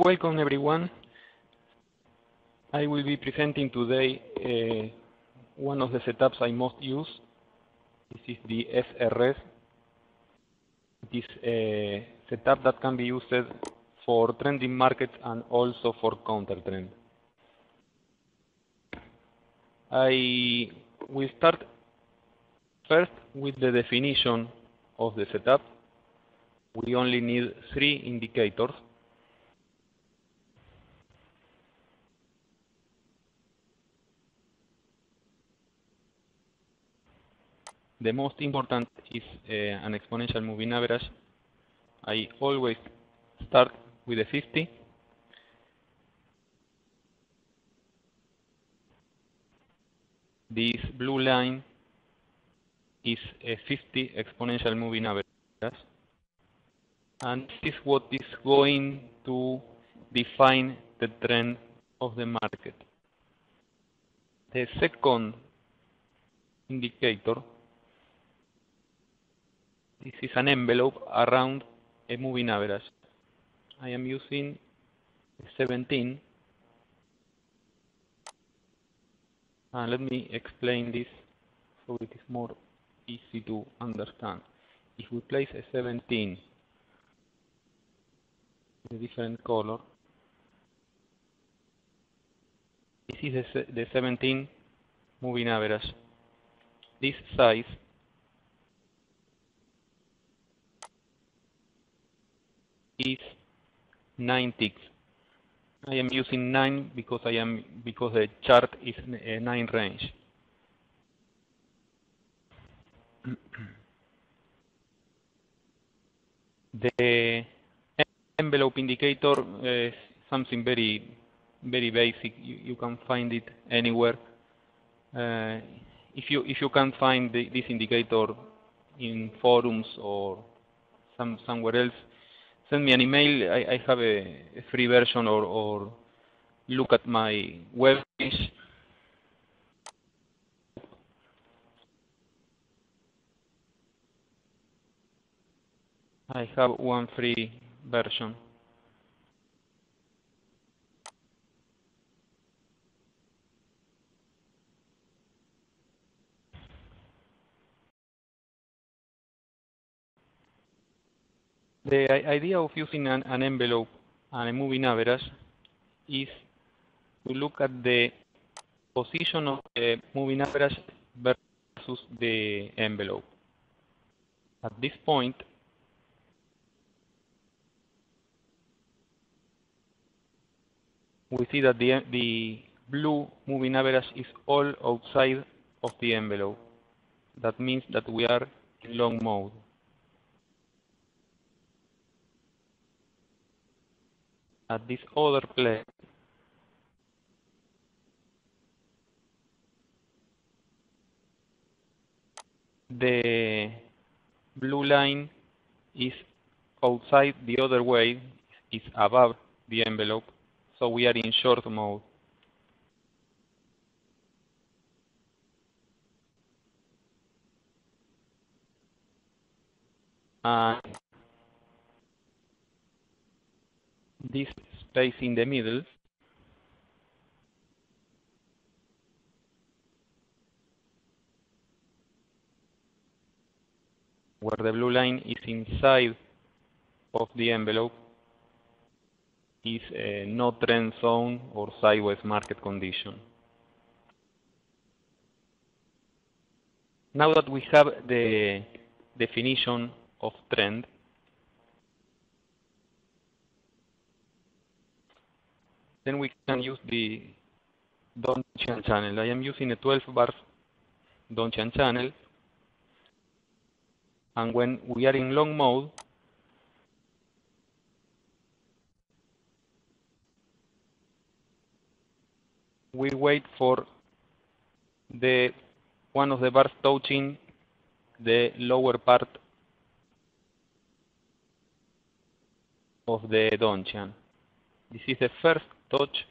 Welcome everyone. I will be presenting today one of the setups I most use. This is the SRS. It is a setup that can be used for trending markets and also for counter trend. I will start first with the definition of the setup. We only need 3 indicators. The most important is an exponential moving average. I always start with a 50. This blue line is a 50 exponential moving average. And this is what is going to define the trend of the market. The second indicator, this is an envelope around a moving average. I am using 17. Let me explain this so it is more easy to understand. If we place a 17 in a different color, this is the 17 moving average. This size is 9 ticks. I am using 9 because the chart is a 9 range. The envelope indicator is something very basic. You can find it anywhere. If you can't find this indicator in forums or somewhere else, send me an email. I have a free version, or look at my web page. I have one free version. The idea of using an envelope and a moving average is to look at the position of the moving average versus the envelope. At this point, we see that the blue moving average is all outside of the envelope. That means that we are in long mode. At this other place, the blue line is outside the other way, is above the envelope, so we are in short mode. And this space in the middle where the blue line is inside of the envelope is a no trend zone or sideways market condition. Now that we have the definition of trend, then we can use the Donchian channel. I am using a 12 bar Donchian channel, and when we are in long mode, we wait for one of the bars touching the lower part of the Donchian. This is the first touch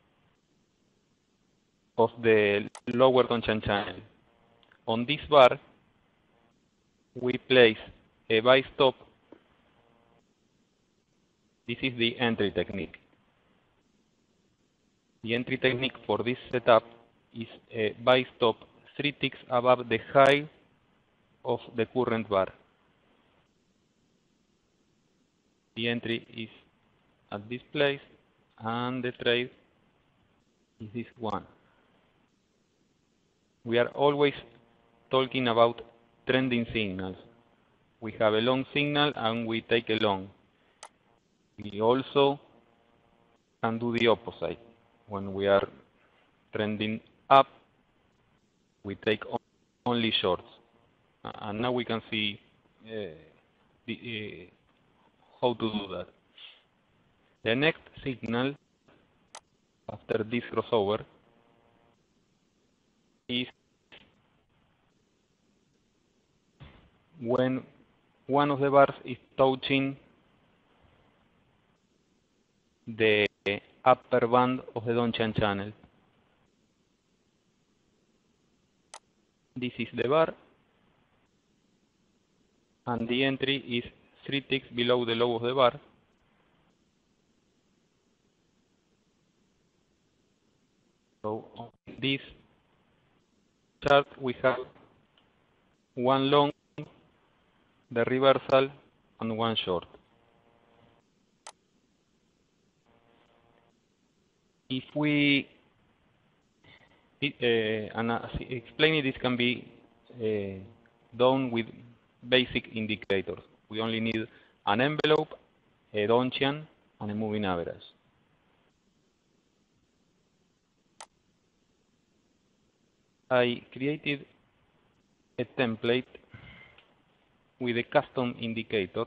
of the lower Donchian channel. On this bar, we place a buy stop. This is the entry technique. The entry technique for this setup is buy stop 3 ticks above the high of the current bar. The entry is at this place, and the trade is this one. We are always talking about trending signals. We have a long signal and we take a long. We also can do the opposite. When we are trending up, we take only shorts. And now we can see how to do that. The next signal after this crossover is when one of the bars is touching the upper band of the Donchian channel. This is the bar, and the entry is 3 ticks below the low of the bar. So on this chart we have one long, the reversal, and one short. If we explaining this can be done with basic indicators. We only need an envelope, a Donchian, and a moving average. I created a template with a custom indicator.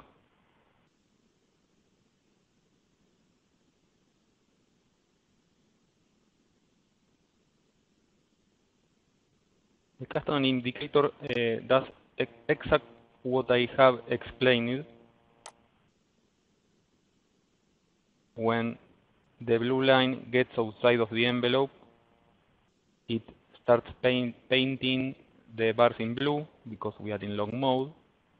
The custom indicator does exactly what I have explained. When the blue line gets outside of the envelope, it starts painting the bars in blue because we are in long mode.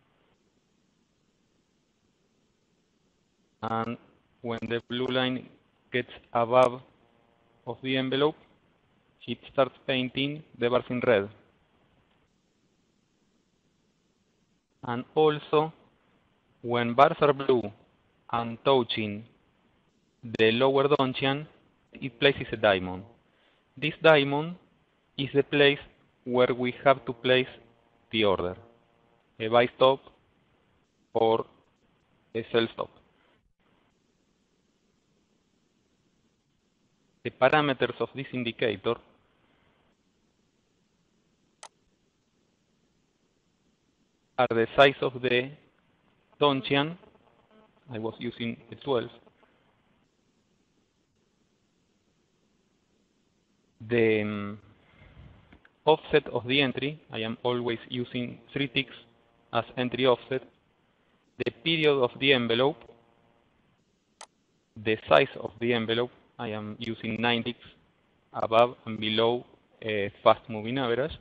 And when the blue line gets above of the envelope, it starts painting the bars in red. And also, when bars are blue and touching the lower Donchian, it places a diamond. This diamond is the place where we have to place the order, a buy stop or a sell stop. The parameters of this indicator are the size of the Donchian. I was using a 12. The offset of the entry, I am always using 3 ticks as entry offset. The period of the envelope, the size of the envelope, I am using 9 ticks above and below a fast moving average.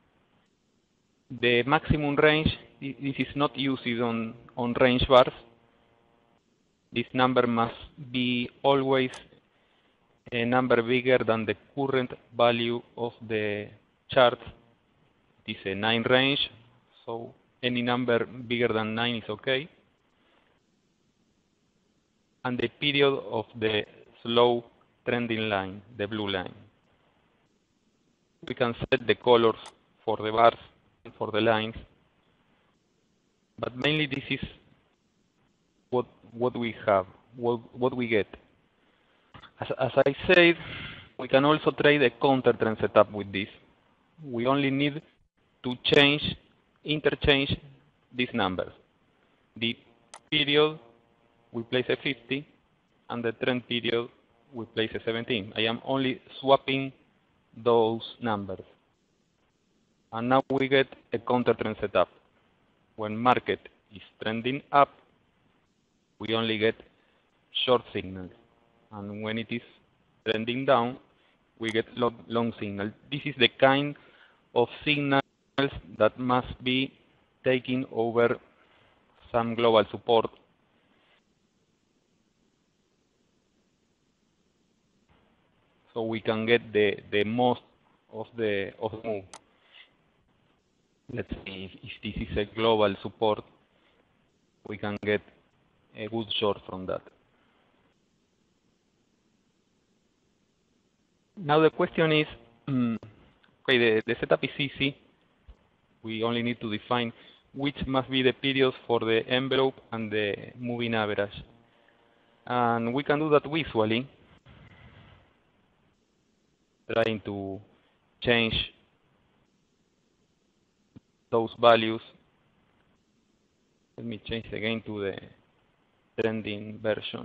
The maximum range, this is not used on range bars. This number must be always a number bigger than the current value of the chart. It is a 9 range, so any number bigger than 9 is okay. And the period of the slow trending line, the blue line. We can set the colors for the bars and for the lines, but mainly this is what we have, what we get. As I said, we can also trade a counter trend setup with this. We only need to interchange these numbers. The period, we place a 50, and the trend period, we place a 17. I am only swapping those numbers. And now we get a counter trend setup. When market is trending up, we only get short signals. And when it is trending down, we get long signal. This is the kind of signals that must be taking over some global support. so we can get the most of the move. Let's see if this is a global support, we can get a good short from that. Now the question is, okay, the setup is easy. We only need to define which must be the periods for the envelope and the moving average. And we can do that visually, trying to change those values. Let me change again to the trending version.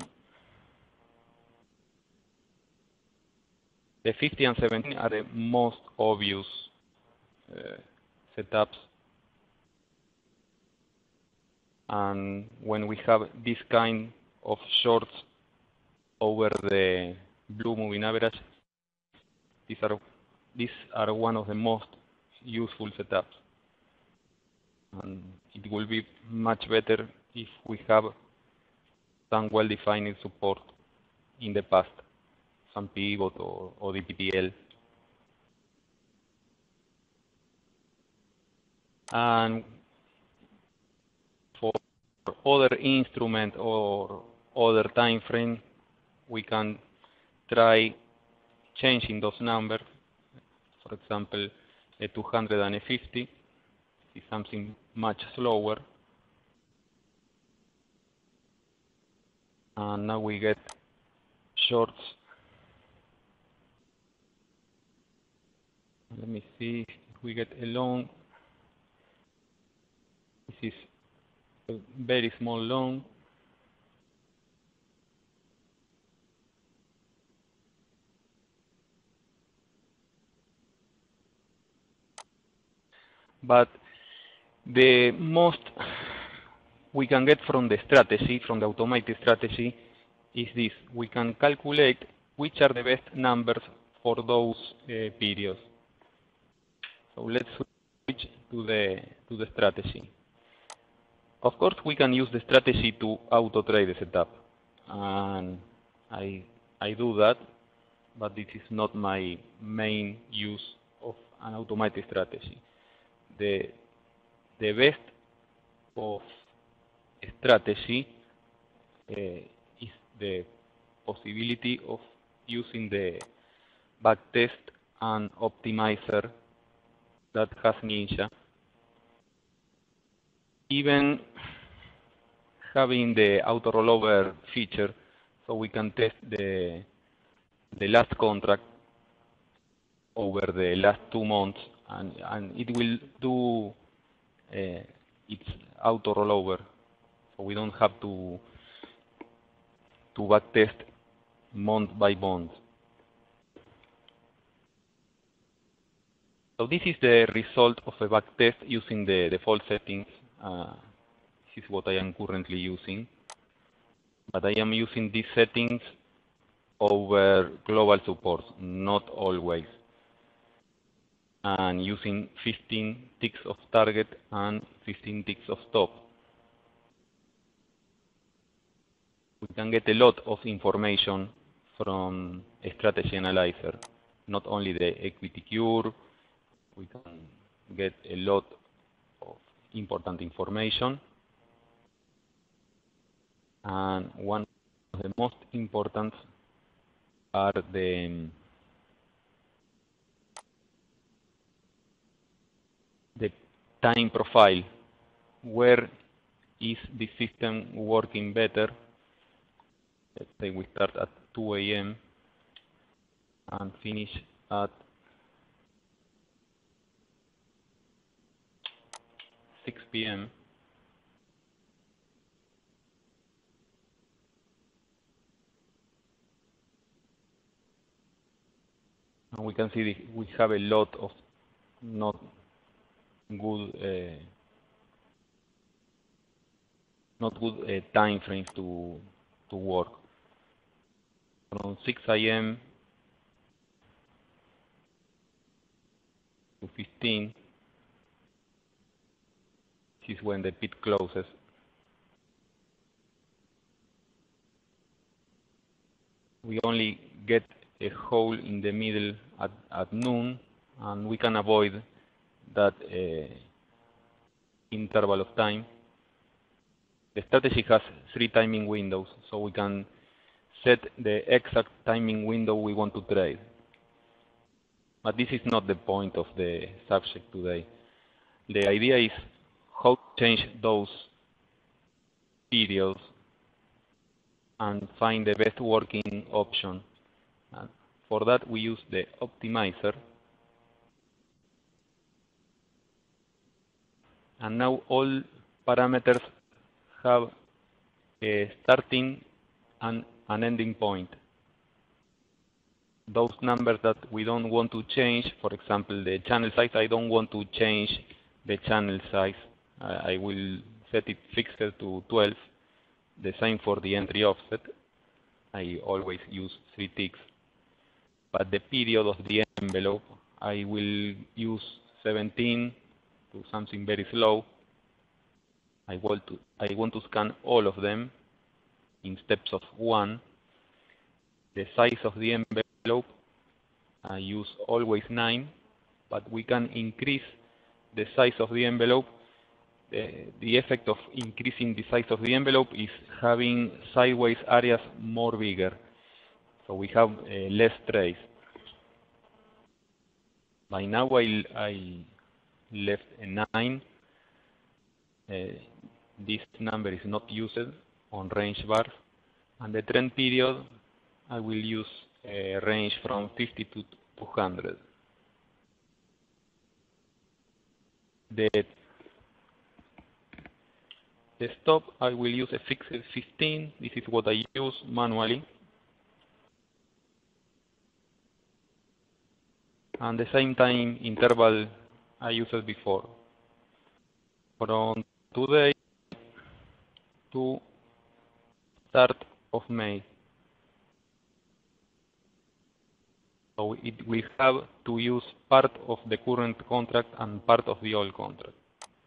The 50 and 17 are the most obvious setups. And when we have this kind of shorts over the blue moving average, these are one of the most useful setups. And it will be much better if we have some well-defined support in the past, some pivot or DPTL. And for other instrument or other time frame, we can try changing those numbers. For example, a 200 and a 50 is something much slower. And now we get shorts. Let me see if we get a long. This is a very small long. But the most we can get from the strategy, from the automated strategy, is this. We can calculate which are the best numbers for those periods. So let's switch to the strategy. Of course, we can use the strategy to auto-trade the setup. And I do that, but this is not my main use of an automated strategy. The best of strategy is the possibility of using the backtest and optimizer that has Ninja. Even having the auto rollover feature, so we can test the last contract over the last 2 months, and it will do its auto rollover, so we don't have to backtest month by month. So this is the result of a backtest using the default settings. This is what I am currently using, but I am using these settings over global supports, not always, and using 15 ticks of target and 15 ticks of stop. We can get a lot of information from a strategy analyzer, not only the equity cure. We can get a lot of important information, and one of the most important are the time profile. Where is the system working better? Let's say we start at 2 a.m. and finish at 6 p.m. And we can see we have a lot of not good time frames to work. From 6 a.m. to 15, this is when the pit closes. We only get a hole in the middle at noon, and we can avoid that interval of time. The strategy has 3 timing windows, so we can set the exact timing window we want to trade. But this is not the point of the subject today. The idea is how to change those periods and find the best working option. And for that, we use the optimizer. And now all parameters have a starting and an ending point. Those numbers that we don't want to change, for example, the channel size, I don't want to change the channel size. I will set it fixed to 12. The same for the entry offset. I always use 3 ticks. But the period of the envelope, I will use 17 to something very slow. I want to scan all of them in steps of 1. The size of the envelope, I use always 9, but we can increase the size of the envelope. The effect of increasing the size of the envelope is having sideways areas more bigger, so we have less trades. By now I left a 9. This number is not used on range bars, and the trend period I will use a range from 50 to 200. The stop, I will use a fixed 15. This is what I use manually. And the same time interval I used before. From today to start of May. So it will have to use part of the current contract and part of the old contract.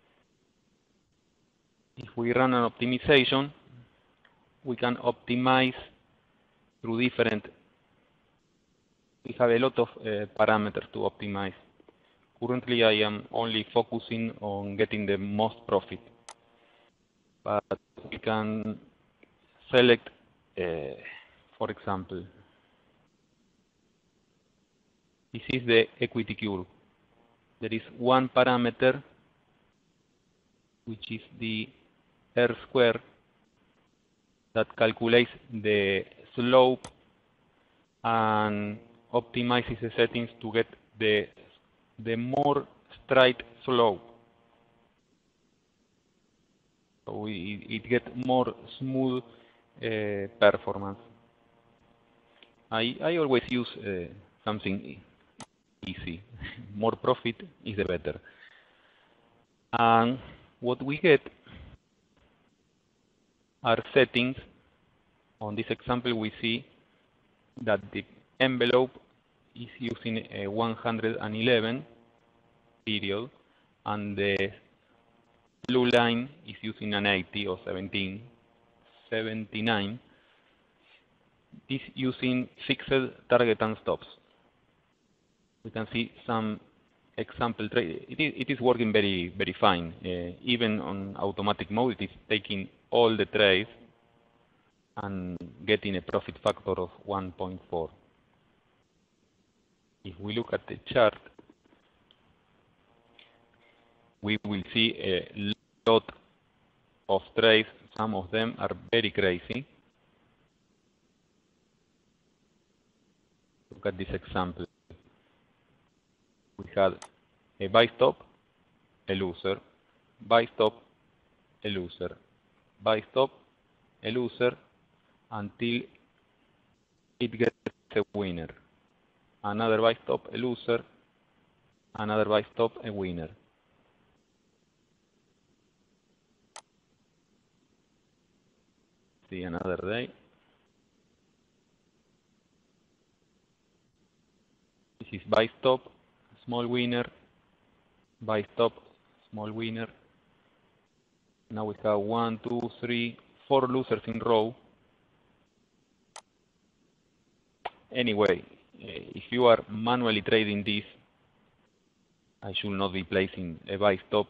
If we run an optimization, we can optimize through different. We have a lot of parameters to optimize. Currently, I am only focusing on getting the most profit. But we can select, for example, this is the equity curve. There is one parameter, which is the R-square, that calculates the slope and optimizes the settings to get the more straight slope. So it gets more smooth performance. I always use something easy. More profit is the better. And what we get are settings. On this example, we see that the envelope is using a 111 period, and the blue line is using an 80 or 17, 79. This using fixed target and stops. We can see some example trade. It is working very, very fine. Even on automatic mode, it is taking all the trades and getting a profit factor of 1.4. If we look at the chart, we will see a lot of trades. Some of them are very crazy. Look at this example. We had a buy stop, a loser, buy stop, a loser, buy stop, a loser, until it gets a winner. Another buy stop, a loser, another buy stop, a winner. See another day. This is buy stop, small winner, buy stop, small winner. Now we have 1, 2, 3, 4 losers in row. Anyway, if you are manually trading this, I should not be placing a buy stop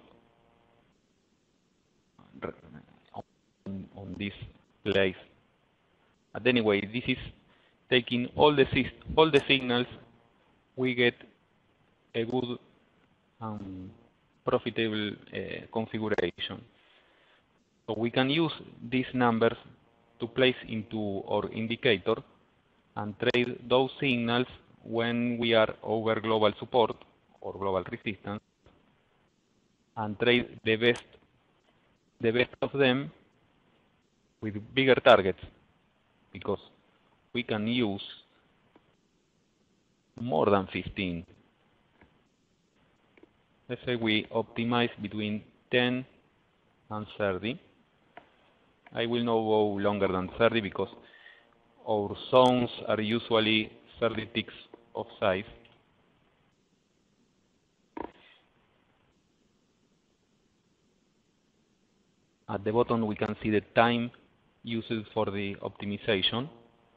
on this place. But anyway, this is taking all the signals. We get a good profitable configuration. So we can use these numbers to place into our indicator and trade those signals when we are over global support or global resistance, and trade the best of them with bigger targets, because we can use more than 15. Let's say we optimize between 10 and 30. I will not go longer than 30 because our zones are usually 30 ticks of size. At the bottom we can see the time used for the optimization.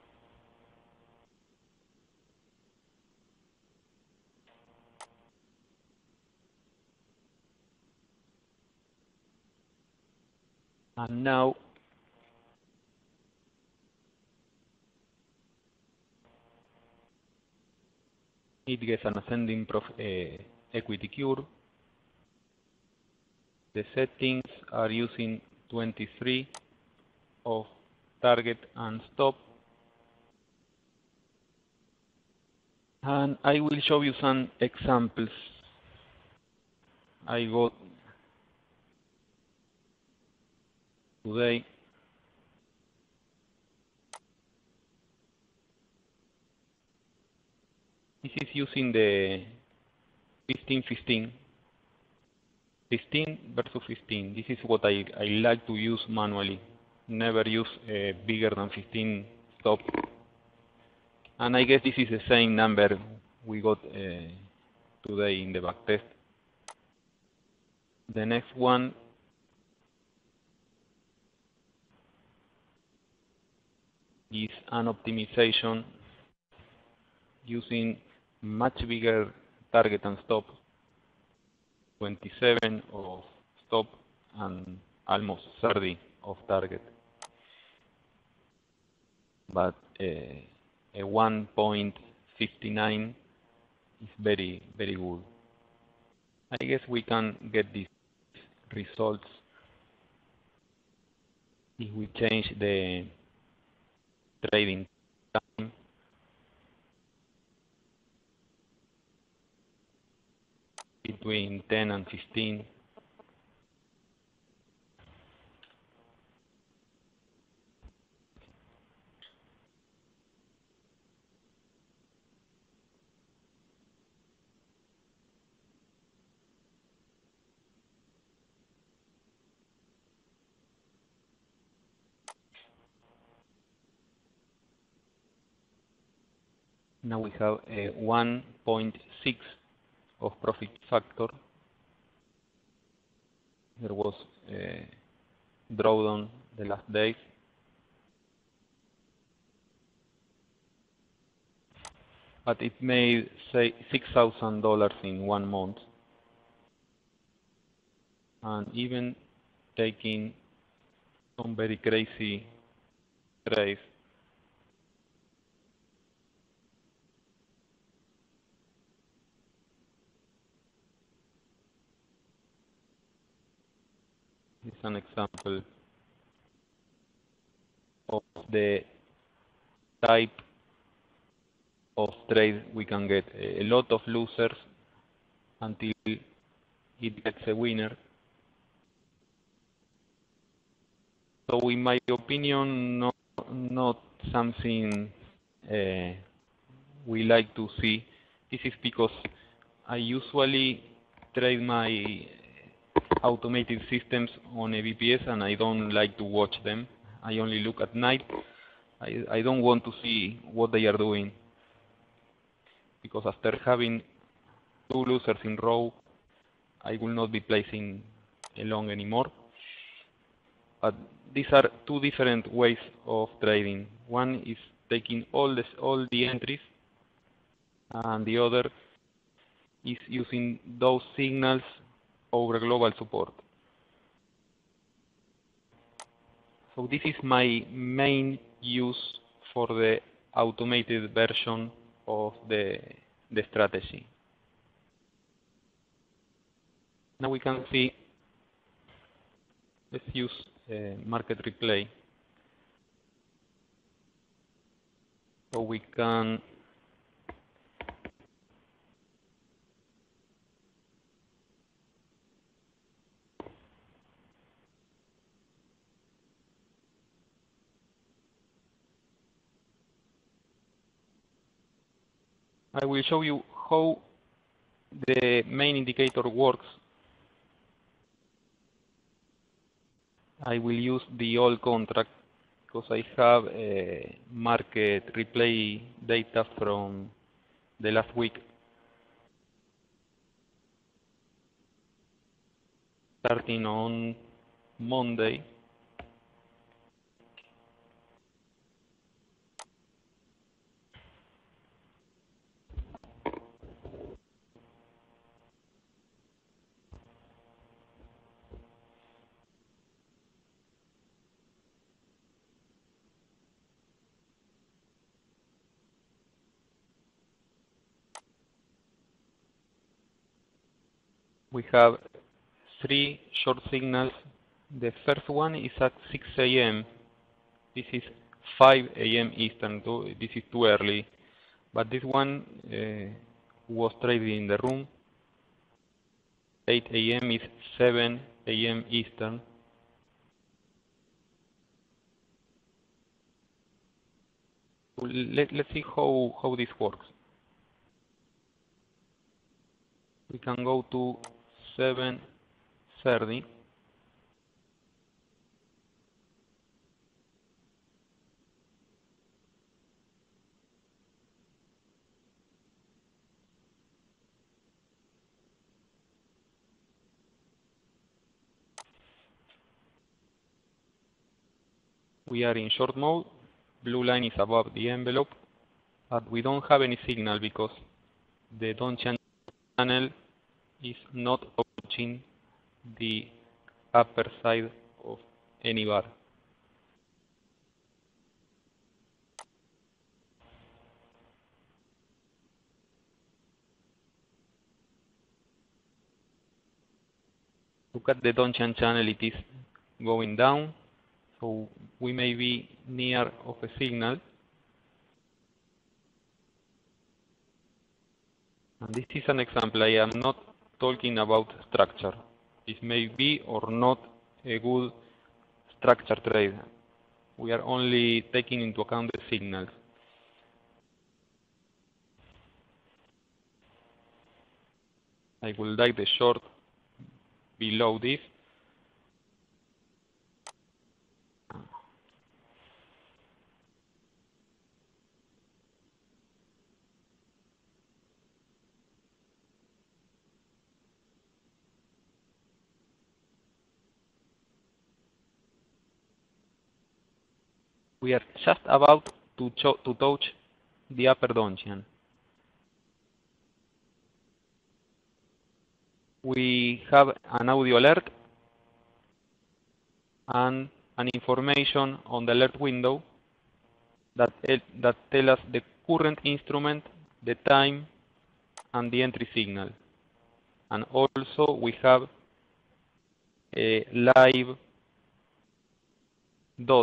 And now it gets an ascending equity curve. The settings are using 23 of target and stop. And I will show you some examples. I got today. This is using the 15 versus 15. This is what I like to use manually. Never use a bigger than 15 stop. And I guess this is the same number we got today in the backtest. The next one is an optimization using much bigger target and stop, 27 of stop and almost 30 of target. But a 1.59 is very, very good. I guess we can get these results if we change the trading time between 10 and 15. Now we have a 1.6 of profit factor. There was a drawdown the last days. But it made, say, $6,000 in 1 month. And even taking some very crazy trades, this is an example of the type of trade we can get. A lot of losers until it gets a winner. So in my opinion, not something we like to see. This is because I usually trade my automated systems on a VPS and I don't like to watch them. I only look at night. I don't want to see what they are doing, because after having 2 losers in row, I will not be placing a long anymore. But these are 2 different ways of trading. One is taking all the entries and the other is using those signals over global support. So this is my main use for the automated version of the strategy. Now we can see, let's use market replay. So we can I will show you how the main indicator works. I will use the old contract because I have market replay data from the last week, starting on Monday. We have 3 short signals. The first one is at 6 a.m. This is 5 a.m. Eastern. This is too early. But this one was traded in the room. 8 a.m. is 7 a.m. Eastern. Let's see how this works. We can go to 7:30. We are in short mode. Blue line is above the envelope, but we don't have any signal because the Donchian channel is not approaching the upper side of any bar. Look at the Donchian channel, it is going down, so we may be near of a signal. And this is an example. I am not talking about structure. This may be or not a good structure trade. We are only taking into account the signals. I will take the short below this. We are just about to touch the upper Donchian. We have an audio alert and an information on the alert window that tell us the current instrument, the time, and the entry signal. And also we have a live dot.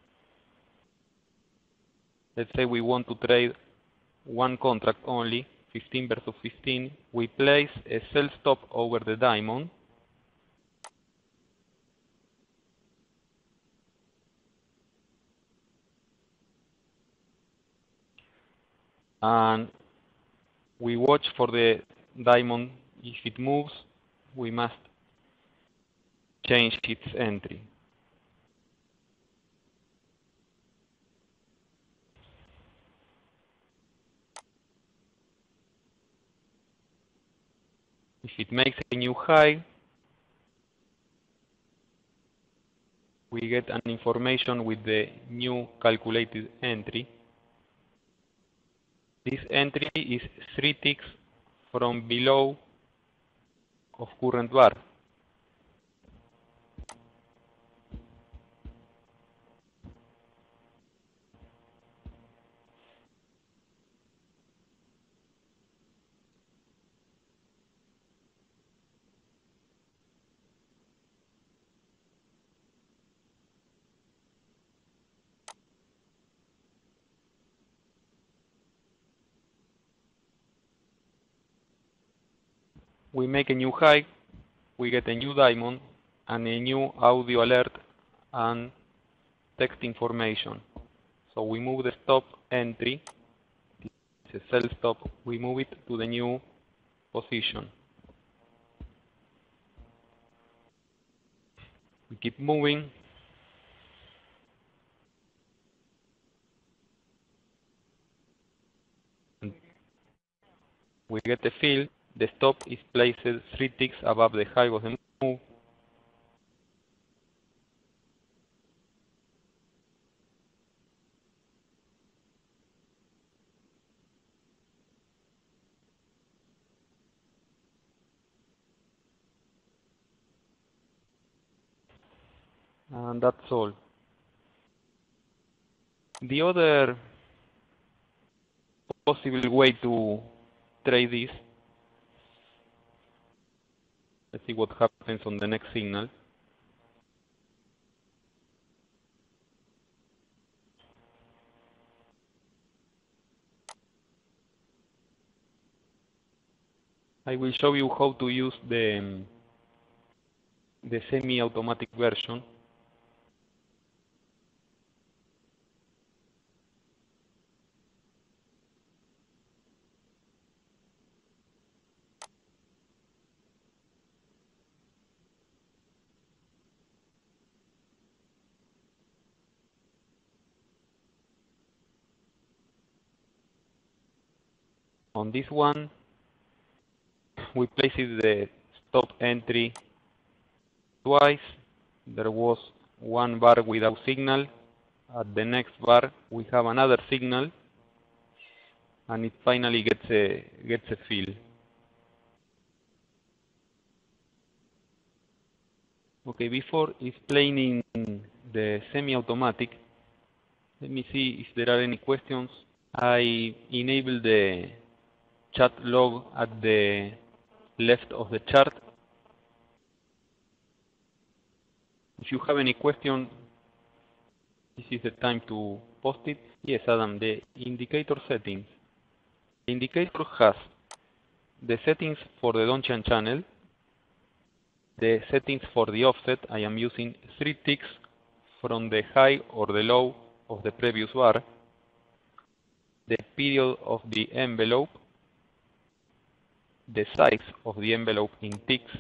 Let's say we want to trade one contract only, 15 versus 15. We place a sell stop over the diamond. And we watch for the diamond. If it moves, we must change its entry. If it makes a new high, we get an information with the new calculated entry. This entry is 3 ticks from below of current bar. We make a new high, we get a new diamond, and a new audio alert and text information. So we move the stop entry, it's a sell stop, we move it to the new position. We keep moving. And we get the fill. The stop is placed 3 ticks above the high of the move. And that's all. The other possible way to trade this, let's see what happens on the next signal. I will show you how to use the semi-automatic version. On this one, we placed the stop entry twice. There was one bar without signal. At the next bar, we have another signal, and it finally gets a fill. Okay, before explaining the semi-automatic, let me see if there are any questions. I enable the chat log at the left of the chart. If you have any question, this is the time to post it. Yes, Adam, the indicator settings. The indicator has the settings for the Donchian channel, the settings for the offset. I am using 3 ticks from the high or the low of the previous bar, the period of the envelope, the size of the envelope in ticks.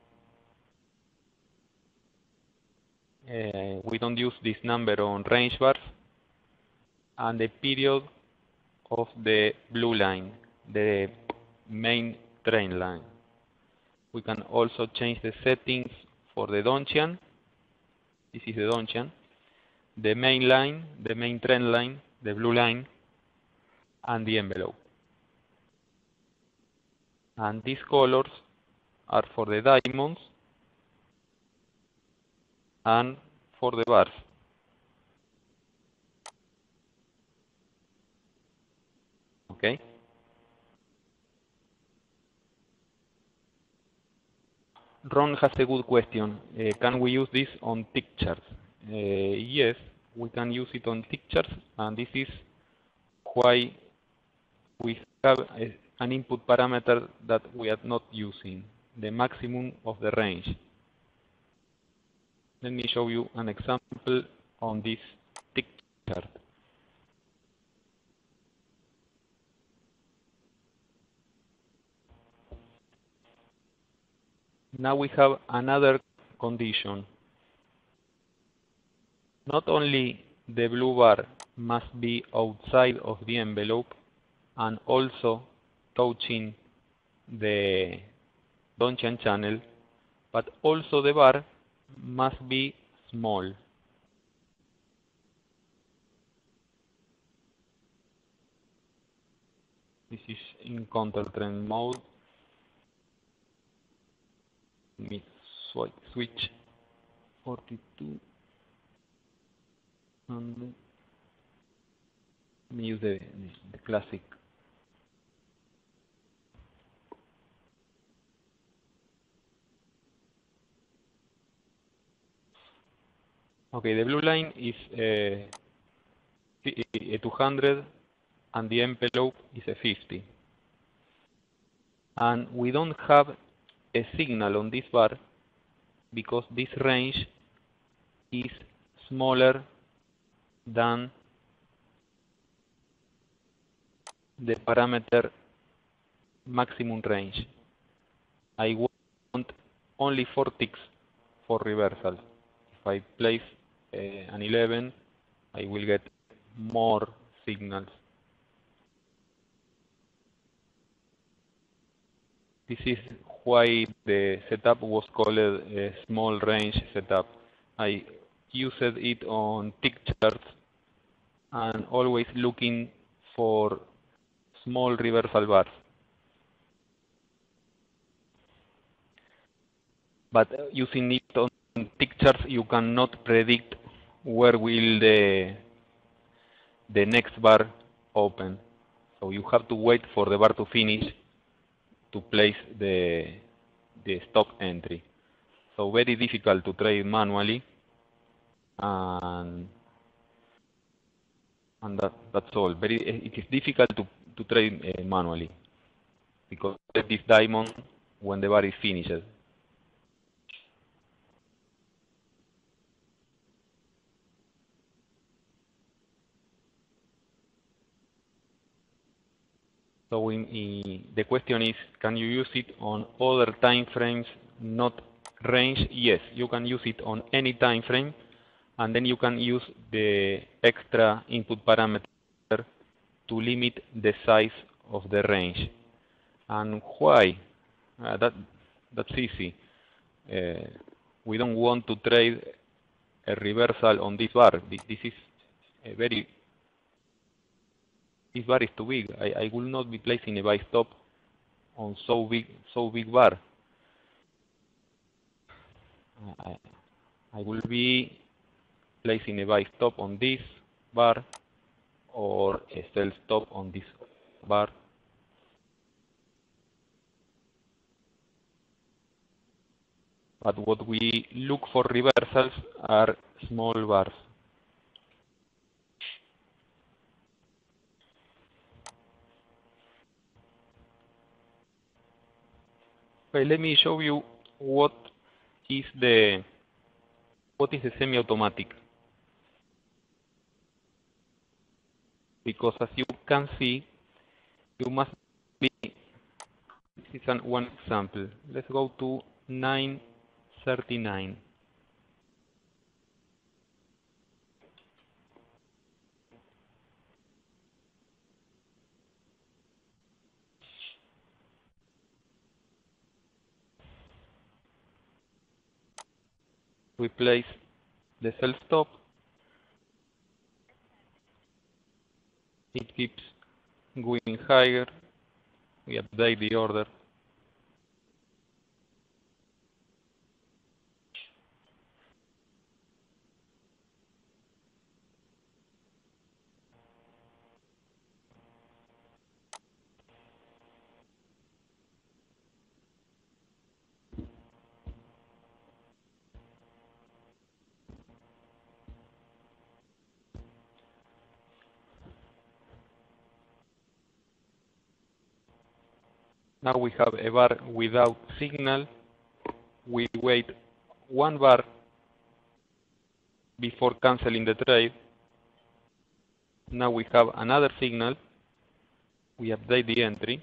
We don't use this number on range bars, and the period of the blue line, the main trend line. We can also change the settings for the Donchian. This is the Donchian. The main line, the main trend line, the blue line, and the envelope. And these colors are for the diamonds and for the bars. Okay. Ron has a good question. Can we use this on tick charts? Yes, we can use it on tick charts, and this is why we have an input parameter that we are not using, the maximum of the range. Let me show you an example on this tick chart. Now we have another condition. Not only the blue bar must be outside of the envelope and also touching the Donchian channel, but also the bar must be small. This is in counter trend mode. Let me switch 42 and let me use the classic. Okay, the blue line is a 200 and the envelope is a 50. And we don't have a signal on this bar because this range is smaller than the parameter maximum range. I want only 4 ticks for reversal. If I place an 11, I will get more signals. This is why the setup was called a small range setup. I used it on tick charts and always looking for small reversal bars. But using it on tick charts, you cannot predict where will the next bar open. So you have to wait for the bar to finish to place the stop entry. So very difficult to trade manually, and that's all. It is difficult to trade manually because this diamond when the bar is finished. So the question is, can you use it on other time frames, not range? Yes, you can use it on any time frame, and then you can use the extra input parameter to limit the size of the range. And why? That's easy. We don't want to trade a reversal on this bar. This is a very This bar is too big. I will not be placing a buy stop on so big bar. I will be placing a buy stop on this bar or a sell stop on this bar. But what we look for reversals are small bars. Okay, let me show you what is the semi-automatic. Because as you can see, you must be. This is one example. Let's go to 939. We place the sell stop. It keeps going higher. We update the order. Now we have a bar without signal. We wait one bar before canceling the trade. Now we have another signal. We update the entry.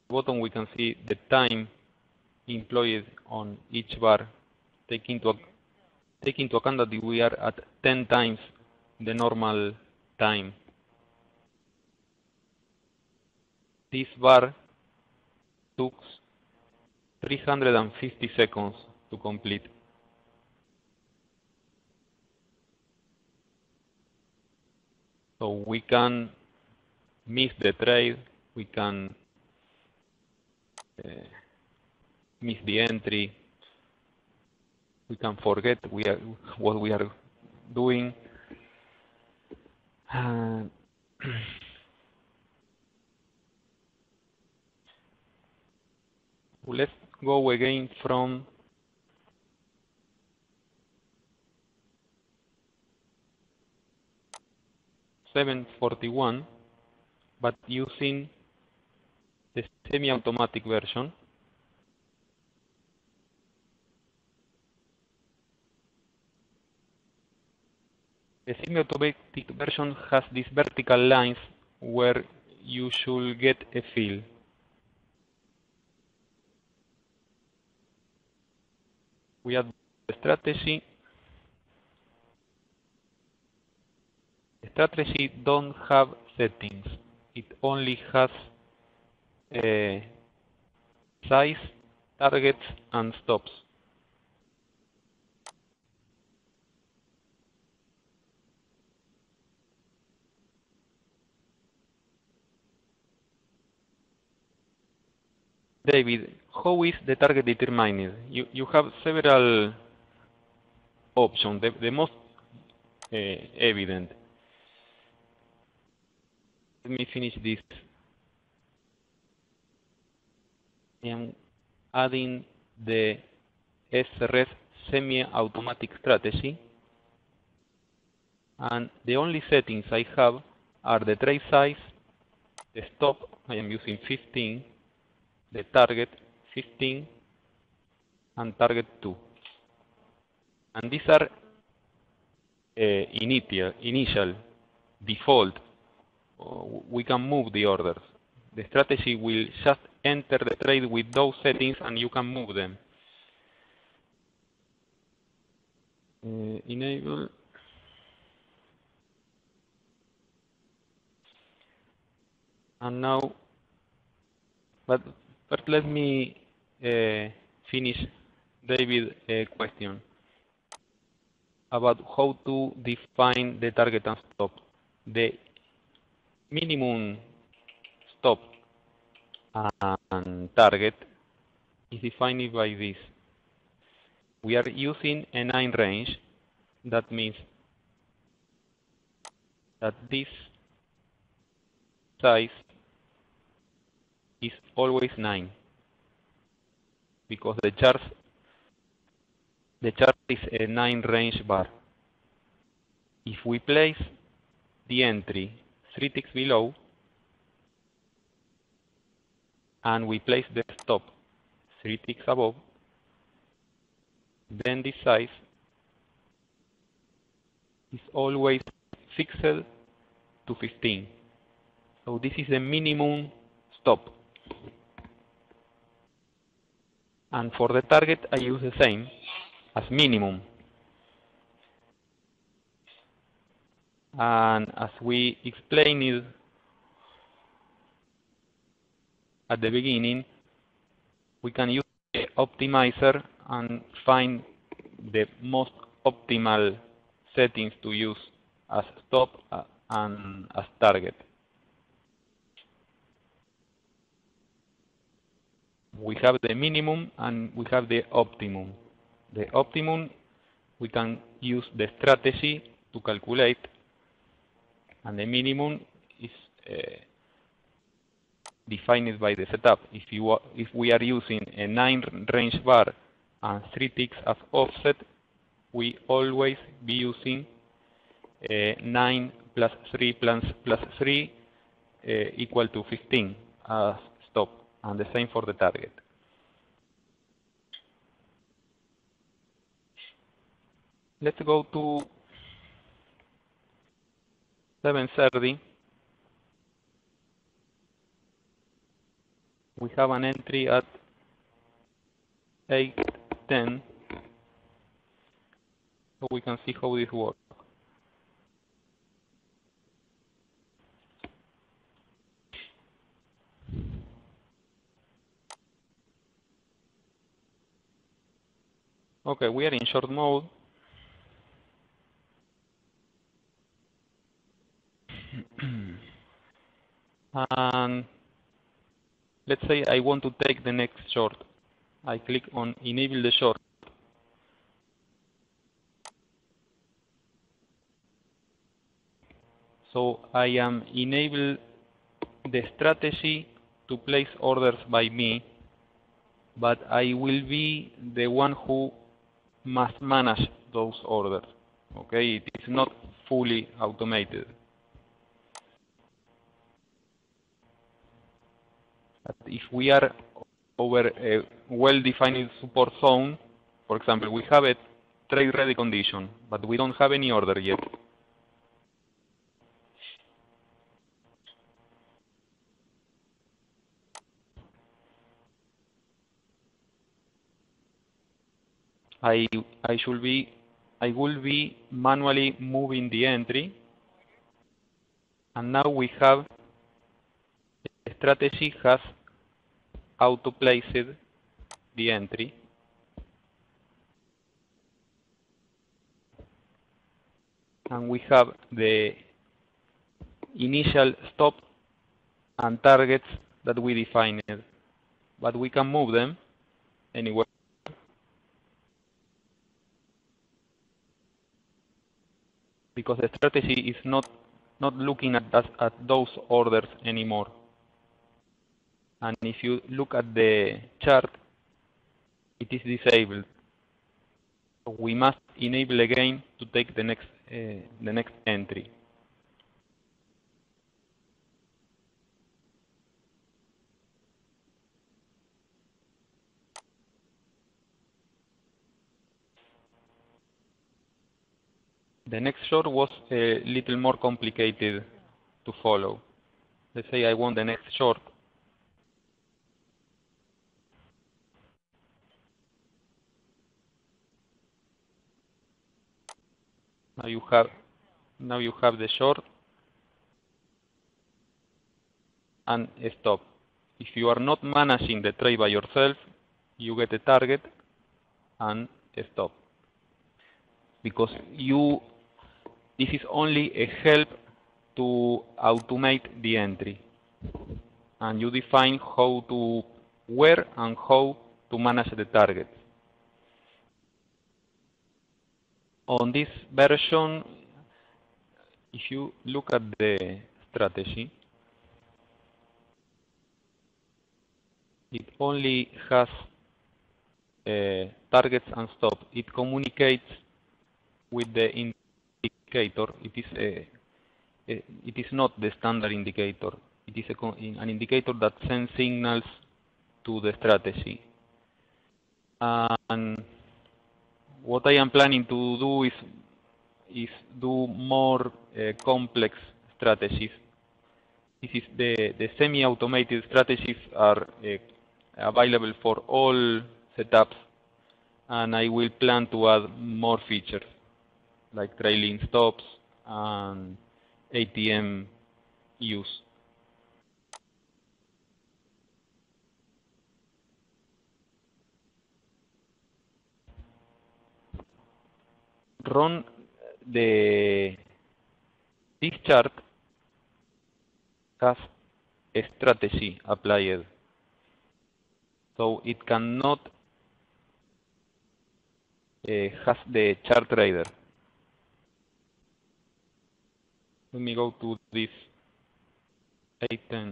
bottom we can see the time employed on each bar, take into account that we are at 10 times the normal time. This bar took 350 seconds to complete. So we can miss the trade, we can miss the entry, we can forget what we are doing. Let's go again from $7.41, but using the semi-automatic version. The semi-automatic version has these vertical lines where you should get a fill. We add the strategy. The strategy don't have settings. It only has size, targets, and stops. David, how is the target determined? You have several options. The most evident. Let me finish this. I am adding the SRS semi-automatic strategy, and the only settings I have are the trade size, the stop, I am using 15, the target 15, and target 2. And these are initial, default. We can move the orders. The strategy will just enter the trade with those settings and you can move them. Enable. And now, but first let me finish David's question about how to define the target and stop. The minimum stop and target is defined by this. We are using a 9 range. That means that this size is always 9 because the chart is a 9 range bar. If we place the entry 3 ticks below and we place the stop 3 ticks above, then this size is always fixed to 15. So this is the minimum stop. And for the target, I use the same as minimum. And as we explained it at the beginning, we can use the optimizer and find the most optimal settings to use as stop and as target. We have the minimum and we have the optimum. The optimum we can use the strategy to calculate, and the minimum is defined by the setup. If we are using a 9 range bar and 3 ticks as offset, we always be using 9 plus 3 plus 3 equal to 15 as stop, and the same for the target. Let's go to 7:30. we have an entry at 8:10, so we can see how this works. Okay, we are in short mode. And let's say I want to take the next short. I click on enable the short. So I am enable the strategy to place orders by me, but I will be the one who must manage those orders. Okay, it is not fully automated. But if we are over a well-defined support zone, for example, we have a trade ready condition, but we don't have any order yet. I will be manually moving the entry, and now we have the strategy has auto-placed the entry. And we have the initial stop and targets that we defined, but we can move them anywhere. Because the strategy is not looking at those orders anymore. And if you look at the chart, it is disabled. So we must enable again to take the next entry. The next short was a little more complicated to follow. Let's say I want the next short. Now you have the short and a stop. If you are not managing the trade by yourself, you get a target and a stop. Because this is only a help to automate the entry. And you define where and how to manage the target. On this version, if you look at the strategy, it only has targets and stop. It communicates with the indicator. It is not the standard indicator. It is an indicator that sends signals to the strategy. And what I am planning to do is do more complex strategies. This is the semi-automated strategies are available for all setups, and I will plan to add more features like trailing stops and ATM use. Run this chart has a strategy applied, so it cannot has the chart trader. Let me go to this 810.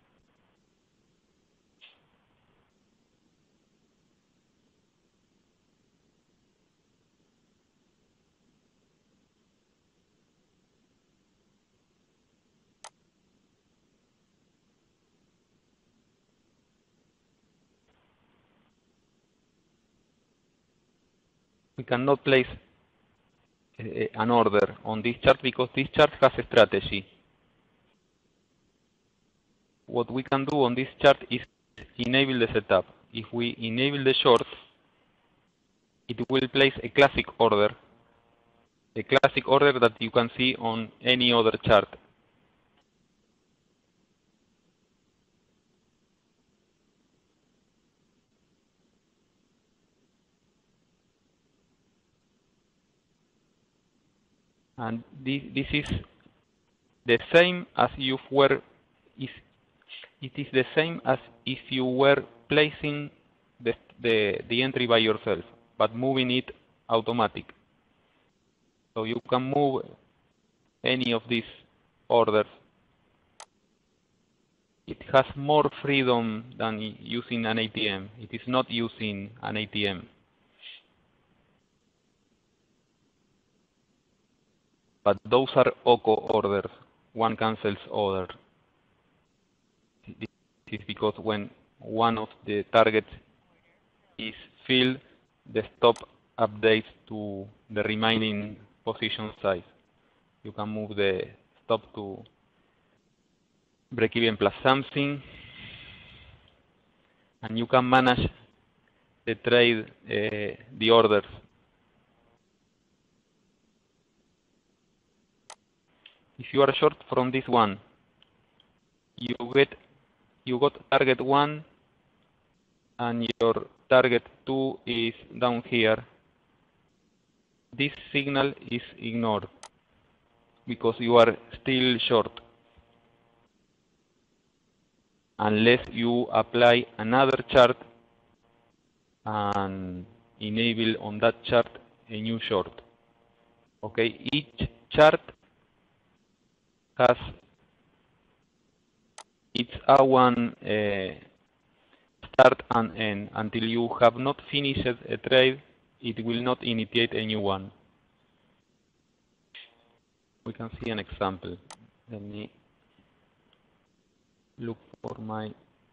We cannot place an order on this chart because this chart has a strategy. What we can do on this chart is enable the setup. If we enable the short, it will place a classic order that you can see on any other chart. And this is the same as if you were placing the entry by yourself, but moving it automatic. So you can move any of these orders. It has more freedom than using an ATM. It is not using an ATM. But those are OCO orders. One cancels other. This is because when one of the targets is filled, the stop updates to the remaining position size. You can move the stop to break-even plus something, and you can manage the trade, the orders. If you are short from this one, you got target 1 and your target 2 is down here. This signal is ignored because you are still short, unless you apply another chart and enable on that chart a new short. Okay, each chart has its own start and end. Until you have not finished a trade, it will not initiate a new one. We can see an example. Let me look for my...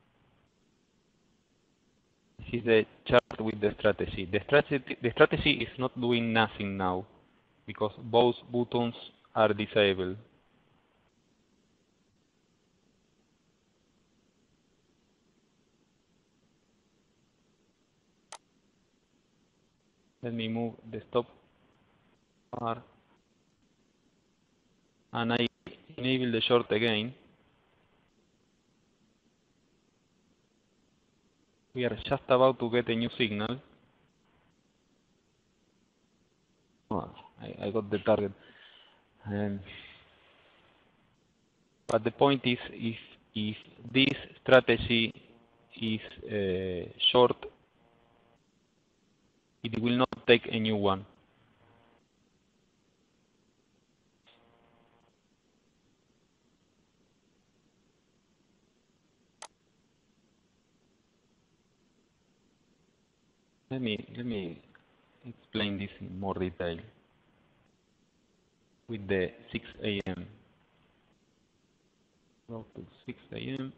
This is the chart with the strategy. The strategy is not doing nothing now because both buttons are disabled. Let me move the stop bar and I enable the short again. We are just about to get a new signal. Oh, I got the target. But the point is, if this strategy is short, it will not take a new one. Let me explain this in more detail with the 6 a.m. Go to 6 a.m.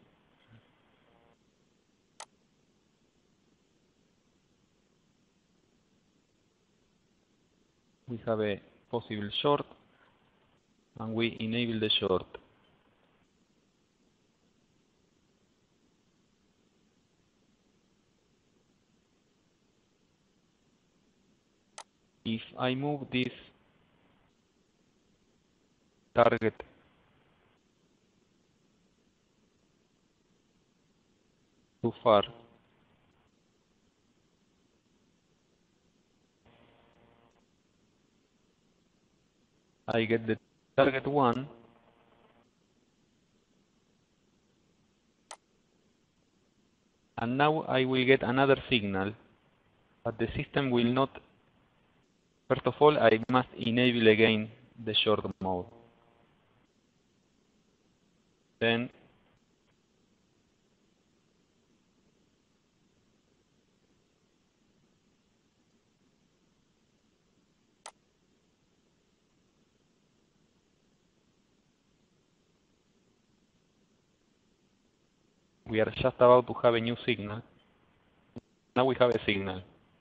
We have a possible short, and we enable the short. If I move this target too far, I get the target 1, and now I will get another signal, but the system will not. First of all, I must enable again the short mode. Then we are just about to have a new signal. Now we have a signal.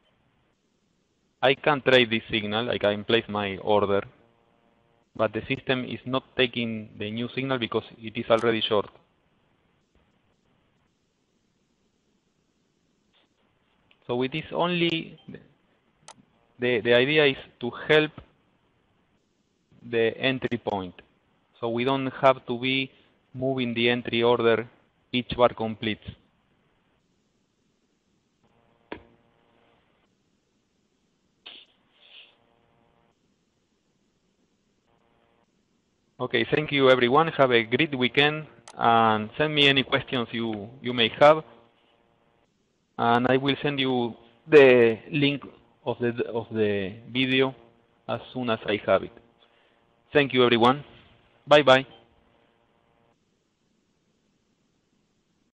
I can trade this signal, I can place my order, but the system is not taking the new signal because it is already short. So it is only, the idea is to help the entry point. So we don't have to be moving the entry order each bar completes. Okay, thank you everyone. Have a great weekend and send me any questions you may have. And I will send you the link of the video as soon as I have it. Thank you everyone. Bye bye.